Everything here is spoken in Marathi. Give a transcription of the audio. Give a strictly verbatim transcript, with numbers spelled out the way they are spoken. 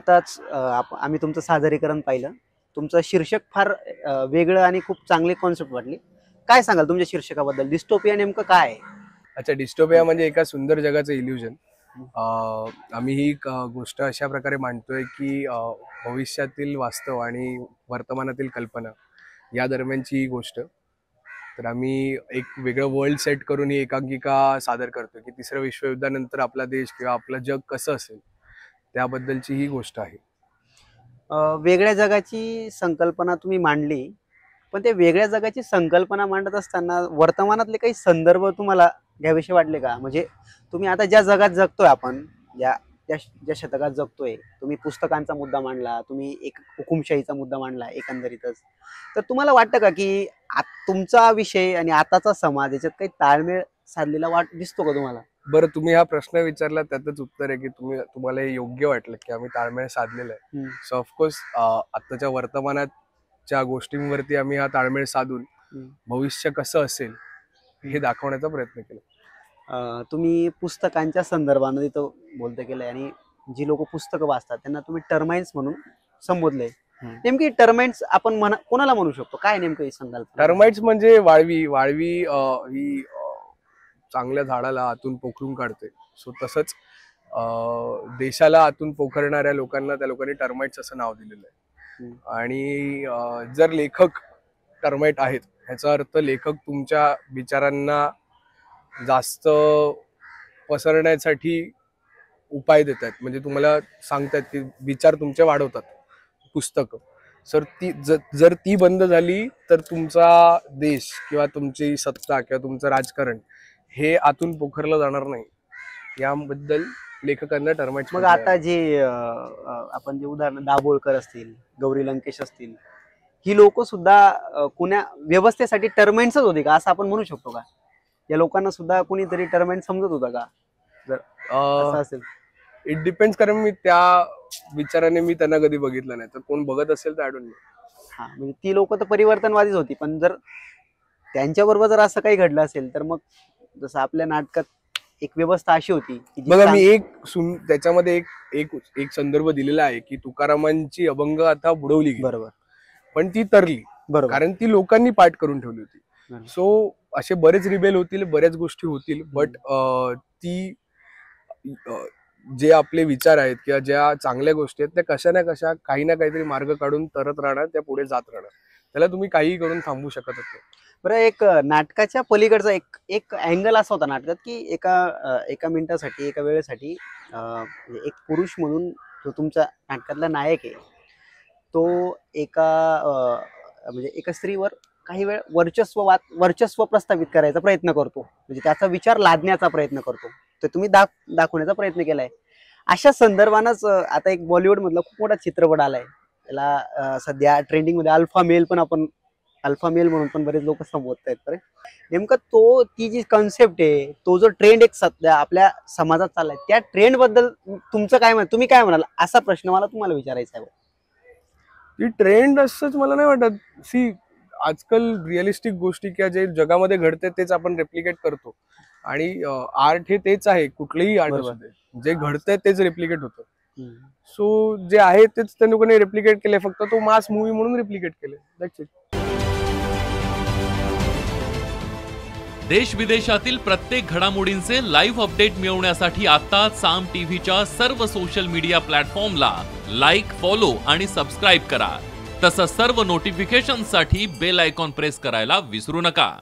आताच अ, आप आम्ही तुमचं सादरीकरण पाहिलं. तुमचं शीर्षक फार अ, वेगळं आणि खूप चांगली कॉन्सेप्ट वाटली. काय सांगाल तुमच्या शीर्षकाबद्दल? डिस्टोपिया नेमकं काय आहे? अच्छा, डिस्टोपिया म्हणजे एका सुंदर जगाचं इल्युजन. आम्ही ही एक अ, गोष्ट अशा प्रकारे मांडतोय की अ, भविष्यातील वास्तव आणि वर्तमानातील कल्पना या दरम्यानची ही गोष्ट. तर आम्ही एक वेगळं वर्ल्ड सेट करून ही एकांकिका सादर करतो की तिसऱ्या विश्वयुद्धानंतर आपला देश किंवा आपलं जग कसं असेल त्याबद्दलची ही गोष्ट आहे. अ, वेगळ्या जगाची संकल्पना तुम्ही मांडली, पण ते वेगळ्या जगाची संकल्पना मांडत असताना वर्तमानातले काही संदर्भ तुम्हाला घ्यावेसे वाटले का? म्हणजे तुम्ही आता ज्या जगात जगतोय आपण, ज्या ज्या ज्या शतकात जगतोय, तुम्ही पुस्तकांचा मुद्दा मांडला, तुम्ही एक हुकुमशाहीचा मुद्दा मांडला एकंदरीतच. तर तुम्हाला वाटतं का की आत तुमचा विषय आणि आताचा समाज याच्यात काही ताळमेळ साधलेला वाट दिसतो का तुम्हाला? बरं, तुम्ही हा प्रश्न विचारला त्यातच उत्तर आहे की तुम्ही तुम्हाला हे योग्य वाटलं की आम्ही ताळमेळ साधलेला आहे. हं. सो ऑफकोर्स आताच्या वर्तमानाच्या गोष्टींवरती आम्ही हा ताळमेळ साधून हं. भविष्य कसं असेल हे दाखवण्याचा प्रयत्न केला. अ, तुम्ही पुस्तकांच्या संदर्भामध्ये तो बोलतं केलंय आणि जी लोक पुस्तकं वाचतात त्यांना तुम्ही टर्माइन्स म्हणून संबोधलंय. नेमकी टर्माइन्स आपण म्हणा कोणाला म्हणू शकतो? काय नेमकं हे संकल्पना? टर्माइट्स म्हणजे वाळवी. वाळवी अ, ही अ, चांगल्या झाडाला आतून पोखरून काढते. सो तसंच अ, देशाला आतून पोखरणाऱ्या लोकांना त्या लोकांनी टर्माइट्स असं नाव दिलेलं आहे. हं. आणि अ, जर लेखक टर्माइट आहेत ह्याचा अर्थ लेखक तुमच्या विचारांना जास्त पसरण्यासाठी उपाय देत आहेत. म्हणजे तुम्हाला सांगतात की विचार तुमचे वाढवतात पुस्तकं. सर ती जर ती बंद झाली तर तुमचा देश किंवा तुमची सत्ता किंवा तुमचं राजकारण हे आतून पोखरलं जाणार नाही. याबद्दल लेखकांना टर्माइट्स. मग आता जे अ, अ, आपण जे उदाहरण दाभोळकर असतील, गौरी लंकेश असतील, ही लोक सुद्धा अ, कुण्या व्यवस्थेसाठी टर्माइट्सच होती का असं आपण म्हणू शकतो का? या लोकांना सुद्धा कुणीतरी टर्माइट समजत होता का? जर असं असेल इट डिपेंड्स. कारण मी त्या विचाराने मी त्यांना कधी बघितलं नाही. तर कोण बघत असेल तर आय डोंट नो. हा, म्हणजे ती लोक तर परिवर्तनवादीच होती, पण जर त्यांच्याबरोबर जर असं काही घडलं असेल तर मग जसं आपल्या नाटकात एक व्यवस्था अशी होती की बघा, मी एक त्याच्यामध्ये एक एक एक संदर्भ दिलेला आहे की तुकारामांची अभंग आता बुडवली गेली. बरोबर. पण ती तरली. बरोबर. कारण ती लोकांनी पाठ करून ठेवली होती. सो असे बरेच रिबेल होतील, बऱ्याच गोष्टी होतील. बट ती जे आपले विचार आहेत किंवा ज्या चांगल्या गोष्टी आहेत त्या कशा ना कशा काही ना काहीतरी मार्ग काढून तरत राहणार, त्या पुढे जात राहणार. त्याला तुम्ही काही करून थांबवू शकत नाही. बरं, एक नाटकाच्या पलीकडचा एक एक अँगल असा होता नाटकात की एका एका मिनिटासाठी एका वेळेसाठी एक पुरुष म्हणून जो तुमच्या नाटकातला नायक आहे तो एका म्हणजे एका स्त्रीवर काही वेळ वर्चस्व वर्चस्व प्रस्थापित करायचा प्रयत्न करतो, म्हणजे त्याचा विचार लादण्याचा प्रयत्न करतो. तर तुम्ही दाख दाखवण्याचा प्रयत्न केलाय. अशा संदर्भानंच आता एक बॉलिवूड मधला खूप मोठा चित्रपट आलाय. त्याला सध्या ट्रेंडिंग मध्ये अल्फा मेल पण आपण अल्फा मेल म्हणून पण बरेच लोक संबोधतायत. तर नेमकं तो ती जी कॉन्सेप्ट आहे, तो जो ट्रेंड एक सध्या आपल्या समाजात चाललाय, त्या ट्रेंड बद्दल तुमचं काय म्हण तुम्ही काय म्हणाल असा प्रश्न मला तुम्हाला विचारायचा आहे. ती ट्रेंड असंच मला नाही वाटत. सी आजकाल रिअलिस्टिक गोष्टी किंवा जे जगामध्ये घडते तेच आपण रेप्लिकेट करतो. आणि आर्ट हे तेच आहे. कुठलेही आर्ट असू दे, जे घडतंय तेच रेप्लिकेट होतं. सो जे आहे तेच त्या लोकांनी रेप्लिकेट केले, फक्त तो मास मूवी म्हणून रेप्लिकेट केले. That's it. देश विदेशातील प्रत्येक घडामोडींचे लाईव्ह अपडेट मिळवण्यासाठी आता साम टीव्हीच्या सर्व सोशल मीडिया प्लॅटफॉर्मला लाईक, फॉलो आणि सबस्क्राईब करा. तसंच सर्व नोटिफिकेशनसाठी बेल आयकॉन प्रेस करायला विसरू नका.